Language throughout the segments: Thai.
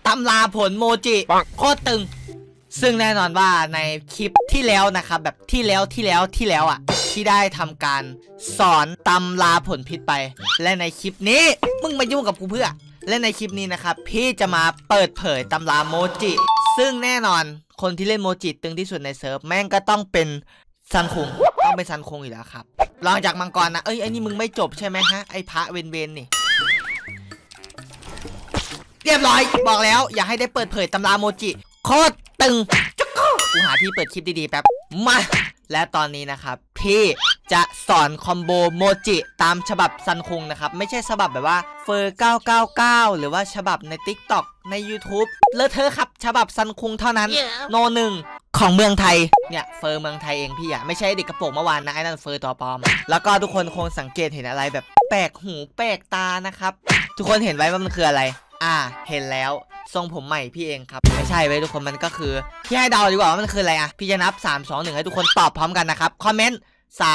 ตำราผลโมจิโคตรตึงซึ่งแน่นอนว่าในคลิปที่แล้วนะครับแบบที่แล้วอ่ะที่ได้ทำการสอนตำราผลพิษไปและในคลิปนี้มึงมายุ่งกับกูเพื่อและในคลิปนี้นะครับพี่จะมาเปิดเผยตำราโมจิซึ่งแน่นอนคนที่เล่นโมจิตึงที่สุดในเซิร์ฟแม่งก็ต้องเป็นซันคุงต้องเป็นซันคุงอยู่แล้วครับลองจากมังกรนะไอ้นี่มึงไม่จบใช่ไหมฮะไอ้พระเวนนี่เรียบร้อยบอกแล้วอย่าให้ได้เปิดเผยตำราโมจิโคตรตึงกูหาที่เปิดคลิปดีๆแป๊บมาและตอนนี้นะครับพี่จะสอนคอมโบโมจิตามฉบับซันคุงนะครับไม่ใช่ฉบับแบบว่าเฟอร์999หรือว่าฉบับใน TikTok ใน YouTube เลอะเทอะครับฉบับซันคุงเท่านั้นโนหนึ่งของเมืองไทยเนี่ยเฟอร์เมืองไทยเองพี่อะไม่ใช่เด็กกระโปรงเมื่อวานนะไอ้นั่นเฟอร์ตัวปลอมแล้วก็ทุกคนคงสังเกตเห็นอะไรแบบแปลกหูแปลกตานะครับทุกคนเห็นไว้ว่ามันคืออะไรเห็นแล้วทรงผมใหม่พี่เองครับไม่ใช่ไว้ทุกคนมันก็คือพี่ให้เดาดีกว่าว่ามันคืออะไรพี่จะนับ3 2 1ให้ทุกคนตอบพร้อมกันนะครับคอมเมนต์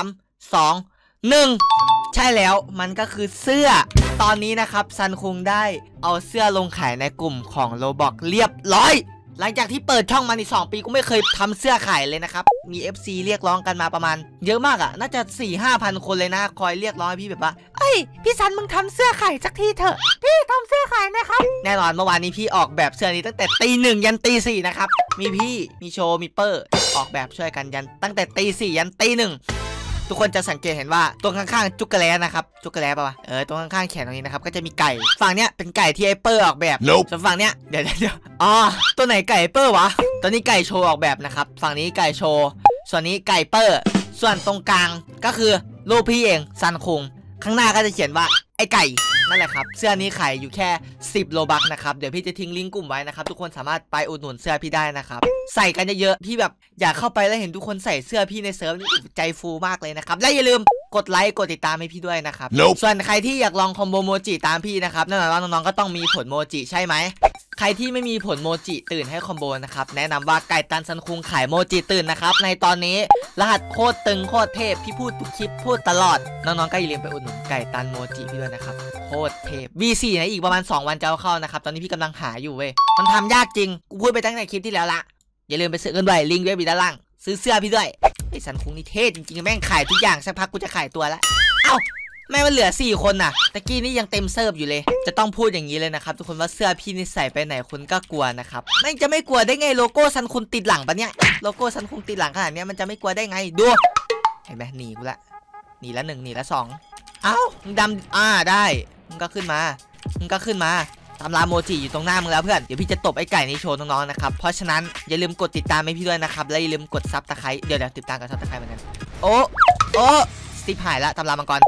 3 2 1ใช่แล้วมันก็คือเสื้อตอนนี้นะครับซันคุงได้เอาเสื้อลงขายในกลุ่มของโรบ็อกเรียบร้อยหลังจากที่เปิดช่องมาใน2 ปีกูไม่เคยทำเสื้อขายเลยนะครับมี FC เรียกร้องกันมาประมาณเยอะมากน่าจะ 4-5,000 คนเลยนะคอยเรียกร้องให้พี่แบบว่าพี่ซันมึงทำเสื้อขายสักทีเถอะพี่ทำเสื้อขายนะครับแน่นอนเมื่อวานนี้พี่ออกแบบเสื้อนี้ตั้งแต่ตี 1ยันตี 4นะครับมีพี่มีโชว์มีเปอร์ออกแบบช่วยกันยันตั้งแต่ตี 4ยันตี 1ทุกคนจะสังเกตเห็นว่าตรงข้างๆจุกกระแลนะครับจุกกระแลป่ะวะตรงข้างๆแขนตรงนี้นะครับก็จะมีไก่ฝั่งเนี้ยเป็นไก่ที่ไอเปอร์ออกแบบส่วนฝั่งเนี้ยเดี๋ยวตัวไหนไก่เปอร์วะตัวนี้ไก่โชว์ออกแบบนะครับฝั่งนี้ไก่โชว์ส่วนนี้ไก่เปอร์ส่วนตรงกลางก็คือรูปพี่เองซันคุงข้างหน้าก็จะเขียนว่าไอไก่นั่นแหละครับเสื้อนี้ขายอยู่แค่10 โลบัคนะครับเดี๋ยวพี่จะทิ้งลิงก์กลุ่มไว้นะครับทุกคนสามารถไปอุดหนุนเสื้อพี่ได้นะครับใส่กันเยอะๆพี่แบบอยากเข้าไปแล้วเห็นทุกคนใส่เสื้อพี่ในเซิร์ฟนี่ใจฟูมากเลยนะครับและอย่าลืมกดไลค์กดติดตามให้พี่ด้วยนะครับส่วนใครที่อยากลองคอมโบโมจิตามพี่นะครับแน่นอนว่าน้องๆก็ต้องมีผลโมจิใช่ไหมใครที่ไม่มีผลโมจิตื่นให้คอมโบนะครับแนะนำว่าไก่ตันซันคุงขายโมจิตื่นนะครับในตอนนี้รหัสโคตรตึงโคตรเทพพี่พูดทุกคลิปพูดตลอดน้องๆก็อย่าลืมไปอุดหนุนไก่ตันโมจิพี่ด้วยนะครับโคตรเทพ B4 นะอีกประมาณ2 วันจะเข้านะครับตอนนี้พี่กำลังหาอยู่เว้ยมันทำยากจริงกูพูดไปตั้งแต่คลิปที่แล้วละอย่าลืมไปซื้อกันด้วยลิงก์เว็บอยู่ด้านล่างซื้อเสื้อพี่ด้วยไอ้ซันคุงนี่เท่จริงๆแม่งขายทุกอย่างสักพักกูจะขายตัวละแม่มันเหลือ4 คนน่ะตะกี้นี่ยังเต็มเซิร์ฟอยู่เลยจะต้องพูดอย่างนี้เลยนะครับทุกคนว่าเสื้อพี่นี่ใส่ไปไหนคุณก็กลัวนะครับไม่จะไม่กลัวได้ไงโลโก้ซันคุงติดหลังปะเนี่ยโลโก้ซันคุงติดหลังขนาดนี้มันจะไม่กลัวได้ไงดูเห็นไหมหนีกูละหนีละ1หนีละ2มึงดำได้มึงก็ขึ้นมาตำราโมจิอยู่ตรงหน้ามึงแล้วเพื่อนเดี๋ยวพี่จะตบไอ้ไก่นี้โชว์น้องๆนะครับเพราะฉะนั้นอย่าลืมกดติดตามให้พี่ด้วยนะครับและอย่าลืมกดซับตะไคร้เดี๋ยวติดตามกับซับตะไคร้เหมือนกันโอ้สติปหายละตำรามังกร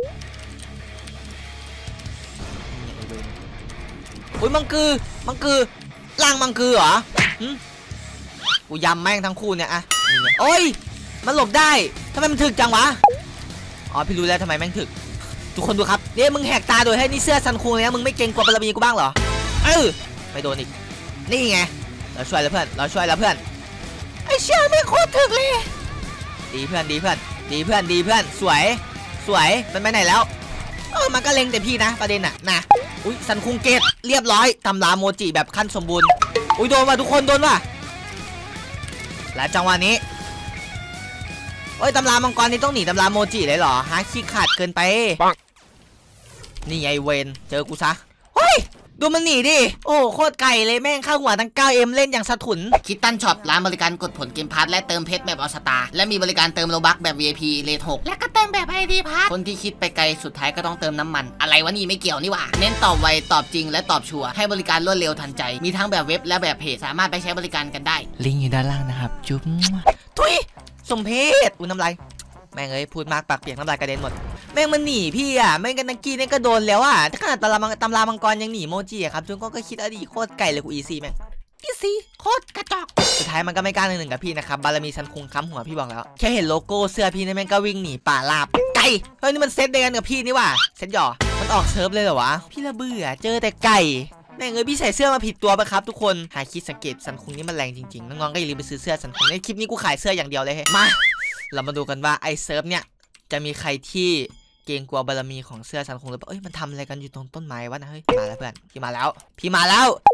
อุ้ยมังคือล่างมังคือเหรอกูยำแม่งทั้งคู่เนี่ยโอ้ยมันหลบได้ทำไมมันถึกจังวะพี่รู้แล้วทำไมแม่งถึกทุกคนดูครับเนี่ยมึงแหกตาโดยให้นี่เสื้อซันคุงเลยนะมึงไม่เก่งกว่าบารมีกูบ้างเหรอไม่โดนอีกนี่ไงเราช่วยแล้วเพื่อนไอ้เชี่ยไม่โคตรถึกเลยดีเพื่อนสวยมันไปไหนแล้วมันก็เล็งแต่พี่นะประเด็นนะอุ้ยซันคุงเกตเรียบร้อยตำราโมจิแบบขั้นสมบูรณ์อุ้ยโดนว่ะทุกคนโดนว่ะและจังหวะนี้ตำรามังกรนี่ต้องหนีตำราโมจิเลยเหรอขี้ขาดเกินไปนี่ไอเวนเจอกูซะดูมันหนีดิโคตรไก่เลยแม่งเข้าหัวตั้ง 9M เล่นอย่างสะทุนคิดตันช็อปร้านบริการกดผลเกมพาร์ทและเติมเพชรแบบออสตาและมีบริการเติมโลบัคแบบ VIP เลท 6และก็เติมแบบ ID พาร์ทคนที่คิดไปไกลสุดท้ายก็ต้องเติมน้ำมันอะไรวะนี่ไม่เกี่ยวนี่หว่าเน้นตอบไวตอบจริงและตอบชัวร์ให้บริการรวดเร็วทันใจมีทั้งแบบเว็บและแบบเพจสามารถไปใช้บริการกันได้ลิงก์อยู่ด้านล่างนะครับจุ๊บทุยสมเพชน้ำลายแม่งพูดมากปากเปียกน้ำลายกระเด็นหมดแม่งมันหนีพี่แม่งกันนักกี้นี่ก็โดนแล้วถ้าขนาดตำรามังกรยังหนีโมจิครับจุนก็คิดอดีโคตรไก่เลยกูอีซี่แม่งอีซี่โคตรกระจอกสุดท้ายมันก็ไม่กล้า1 1กับพี่นะครับบารมีซันคุงค้ำหัวพี่บอกแล้วแค่เห็นโลโก้เสื้อพี่นี่แม่งก็วิ่งหนีป่าลาบไก่นี่มันเซตเดียวกันกับพี่นี่ว่ะเซตหย่อมันออกเซิร์ฟเลยเหรอวะพี่ละเบื่อเจอแต่ไก่แม่งพี่ใส่เสื้อมาผิดตัวปะครับทุกคนหาคิดสังเกตซันคุงนี่มันแรงจริงๆน้องๆก็อย่าลืมไปซื้อเสื้อซันคุงในคลิปนี้กูขายเสื้ออย่างเดียวเลยมาเรามาดูกันว่าไอเซิร์ฟเนี่ยจะมีใครที่เกรงกลัวบารมีของเสื้อซันคุงหรือเปล่ามันทำอะไรกันอยู่ตรงต้นไม้วะนะเฮ้ยมาแล้วเพื่อนพี่มาแล้ว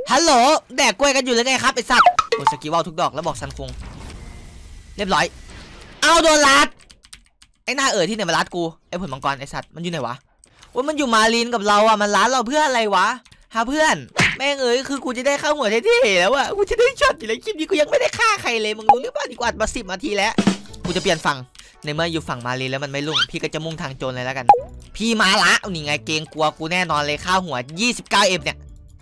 ฮัลโหลแดกกล้วยกันอยู่เลยไงครับไอสัตว์โอ้สกิลว่าวทุกดอกแล้วบอกซันคงเรียบร้อยเอาโดนลัดไอหน้าที่ไหนมาลัดกูไอผลมังกรไอสัตว์มันอยู่ไหนวะว่ามันอยู่มาลีนกับเราอ่ะมันลัดเราเพื่ออะไรวะหาเพื่อนแม่งคือกูจะได้เข้าหัวเท่ๆแล้วอะกูจะได้ช็อตอยู่เลยคลิปนี้กูยังไม่ได้ฆ่าใครเลยมึงรู้หรือเปล่าดีกว่ามา10 นาทีแล้วกูจะเปลี่ยนฝั่งในเมื่ออยู่ฝั่งมาลีแล้วมันไม่ลุ่งพี่ก็จะมุ่งทางโจรเลยแล้วกันพี่มาละนี่ไงเกงกลัวกูแน่นอนเลยข้าวหัว 29M เนี่ย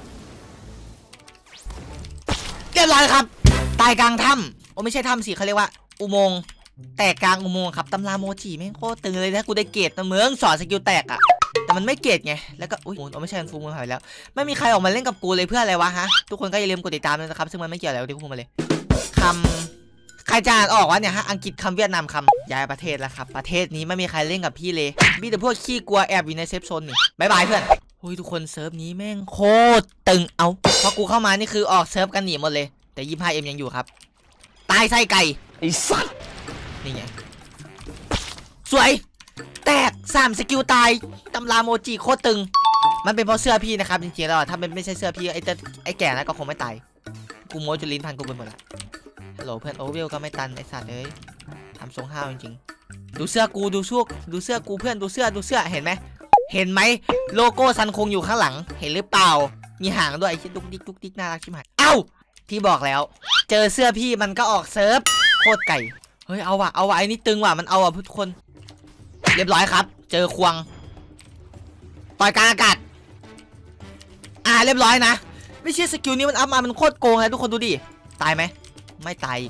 เรียบร้อยครับตายกลางถ้ำโอ้ไม่ใช่ถ้ำสิเขาเรียกว่าอุโมงค์แตกกลางอุโมงค์ครับตำราโมจิแม่งโคตรตึงเลยนะกูได้เกรดนะเมืองสอนสกิลแตกอะแต่มันไม่เกรดไงแล้วก็อุ้ยไม่ใช่ฟูมือหายแล้วไม่มีใครออกมาเล่นกับกูเลยเพื่ออะไรวะฮะทุกคนก็อย่าลืมกดติดตามนะครับซึ่งมันไม่เกี่ยวอะไรกับที่พูดมาเลยคำใครจะอ่านออกวะเนี่ยฮะอังกฤษคำเวียดนามคำย้ายประเทศแล้วครับประเทศนี้ไม่มีใครเล่นกับพี่เลยมีแต่พวกขี้กลัวแอบอยู่ในเซฟโซนนี่บายบายเพื่อนอุ้ยทุกคนเซิร์ฟนี้แม่งโคตรตึงเอาพอกูเข้ามานี่คือออกเซิร์ฟกันหนีหมดเลยแต่ 25M ยังอยู่ครับตายไส้ไก่ไอ้สัสนี่ไงสวยแตก3 สกิลตายตำราโมจิโคตรตึงมันเป็นเพราะเสื้อพี่นะครับจริงๆแล้วถ้าไม่ใช่เสื้อพี่ไอ้แก่นะก็คงไม่ตายกูโมจุลินพันกูไปหมดละฮัลโหลเพื่อนโอเวลก็ไม่ตันไอ้สัตว์เอ้ยทำทรงห้าวจริงๆดูเสื้อกูดูเสื้อกูเพื่อนดูเสื้อเห็นไหมโลโก้ซันคงอยู่ข้างหลังเห็นหรือเปล่ามีหางด้วยไอ้ดุกดิกน่ารักชิบหายเอ้าพี่บอกแล้วเจอเสื้อพี่มันก็ออกเซิร์ฟโคตรไก่เฮ้ยเอาว่ะไอ้นี่ตึงว่ะมันเอาว่ะทุกคนเรียบร้อยครับเจอควงต่อยกลางอากาศเรียบร้อยนะไม่เชื่อสกิลนี้มันอัพมามันโคตรโกงเลยทุกคนดูดิตายไหมไม่ตาย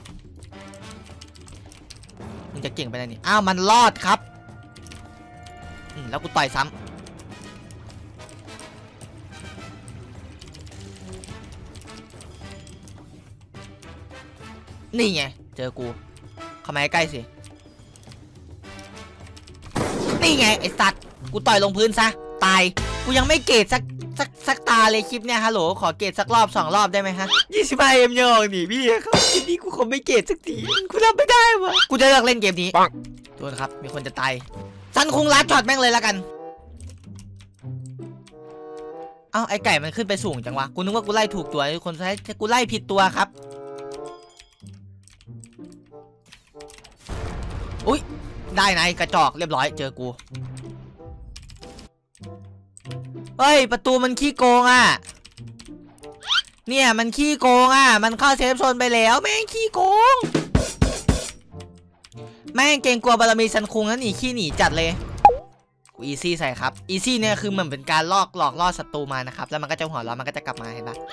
มึงจะเก่งไปไหนนี่มันรอดครับแล้วกูต่อยซ้ำนี่ไงเจอกูเข้ามาใกล้สินี่ไงไอ้สัตว์กูต่อยลงพื้นซะตายกูยังไม่เกรดสักตาเลยคลิปเนี่ยฮัลโหลขอเกรดสักรอบ2 รอบได้ไหมฮะ 25M ยังออกหนีพี่ครับคลิปนี้กูคงไม่เกรดสักทีกูรับไม่ได้วะกูจะเลิกเล่นเกมนี้โทษครับมีคนจะตายซันคงลัดช็อตแม่งเลยละกันไอ้ไก่มันขึ้นไปสูงจังวะกูนึกว่ากูไล่ถูกตัวทุกคนใช่กูไล่ผิดตัวครับอุ้ยได้ไงกระจอกเรียบร้อยเจอกูเฮ้ยประตูมันขี้โกงเนี่ยมันขี้โกงมันเข้าเซฟโซนไปแล้วแม่งขี้โกงแม่งเกรงกลัวบารมีซันคุงนั่นหนีขี้หนีจัดเลยกูอีซี่ใส่ครับอีซี่เนี่ยคือเหมือนเป็นการหลอกล่อศัตรูมานะครับแล้วมันก็จะหัวเราะมันก็จะกลับมาเห็นปะ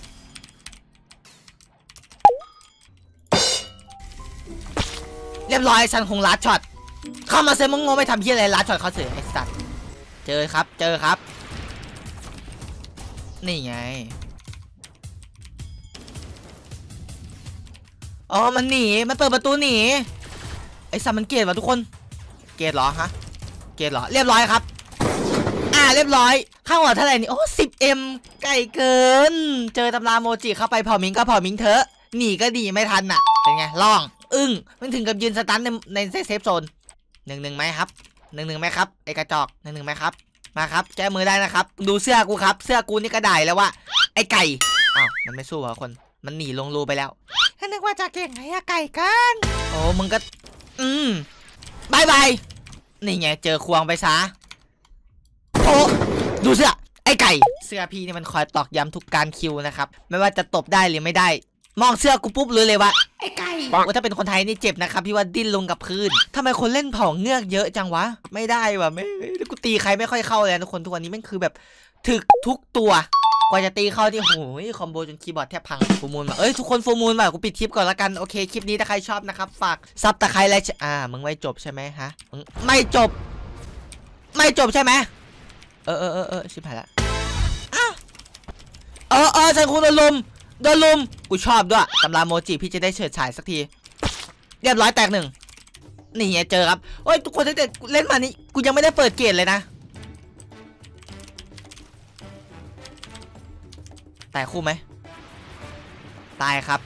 เรียบร้อยซันคุงลัดช็อตเข้ามาเซฟมึงงงไม่ทำเพี้ยอะไรลัดช็อตเขาเสือไอ้สัตว์เจอครับนี่ไงมันหนีมันเปิดประตูหนีไอ้สัตว์มันเกลียดว่ะทุกคนเกลียดเหรอฮะเกลียดเหรอเรียบร้อยครับเรียบร้อยข้างหัวเท่าไหร่นี่10M ไก่เกินเจอตำราโมจิเข้าไปเผามิงก็เผามิงเถอะหนีก็หนีไม่ทันเป็นไงล่องมันถึงกับยืนสตันในเซฟโซน1-1ไหมครับ1-1ไหมครับไอ้กระจอก1-1ไหมครับมาครับแก้มือได้นะครับดูเสื้อกูครับเสื้อกูนี่ก็ได้แล้วว่าไอ้ไก่มันไม่สู้เหรอคนมันหนีลงรูไปแล้วฉันนึกว่าจะเก่งไงไก่กันโอ้มึงก็บายนี่ไงเจอควงไปซะโอ้ดูเสื้อไอ้ไก่เสื้อพี่นี่มันคอยตอกย้ำทุกการคิวนะครับไม่ว่าจะตบได้หรือไม่ได้มองเสื้อกูปุ๊บรู้เลยว่าไอ้ไก่ว่าถ้าเป็นคนไทยนี่เจ็บนะครับพี่ว่าดิ้นลงกับพื้นทำไมคนเล่นเผาเงือกเยอะจังวะไม่ได้วะไม่กูตีใครไม่ค่อยเข้าเลยทุกคนทุกวันนี้มันคือแบบถึกทุกตัวกว่าจะตีเข้าที่โหยคอมโบจนคีย์บอร์ดแทบพังฟูมูลมาทุกคนฟูมูลมากูปิดคลิปก่อนละกันโอเคคลิปนี้ถ้าใครชอบนะครับฝากซับตะไคร้และมึงไม่จบใช่ไหมฮะมึงไม่จบใช่ไหมชิบหายละฉันคงโดนลุมกูชอบด้วยตำราโมจิพี่จะได้เฉิดฉายสักทีเรียบร้อยแตก1นี่ไงเจอครับทุกคนตั้งแต่เล่นมานี้กูยังไม่ได้เปิดเกมเลยนะแต่คู่ไหมตายครับ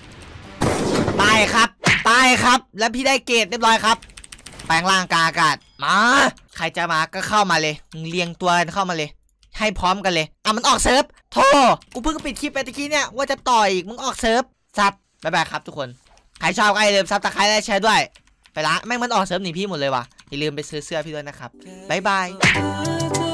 แล้วพี่ได้เกรดเรียบร้อยครับแปลงร่างกาอากาศมาใครจะมาก็เข้ามาเลยเรียงตัวเข้ามาเลยให้พร้อมกันเลยมันออกเซิร์ฟโธ่กูเพิ่งปิดคลิปไปตะกี้เนี่ยว่าจะต่ออีกมึงออกเซิร์ฟซับบ๊ายบายครับทุกคนใครชอบก็อย่าลืมซับตะไคร้และแชร์ด้วยไปละแม่งมันออกเซิร์ฟหนีพี่หมดเลยว่ะอย่าลืมไปซื้อเสื้อพี่ด้วยนะครับบ๊ายบาย